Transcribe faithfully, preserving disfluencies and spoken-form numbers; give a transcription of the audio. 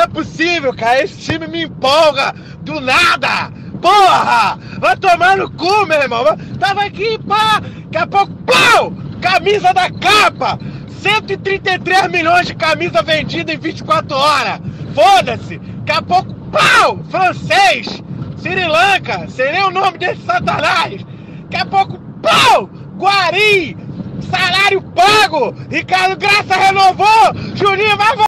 é possível, cara. Esse time me empolga do nada. Porra! Vai tomar no cu, meu irmão. Tava aqui, pá. Daqui a pouco, pau! Camisa da capa. cento e trinta e três milhões de camisa vendida em vinte e quatro horas. Foda-se. Daqui a pouco, pau! Francês. Sri Lanka. Seria o nome desse satanás. Daqui a pouco, pau! Guari. Salário pago. Ricardo Graça renovou. Juninho vai voltar.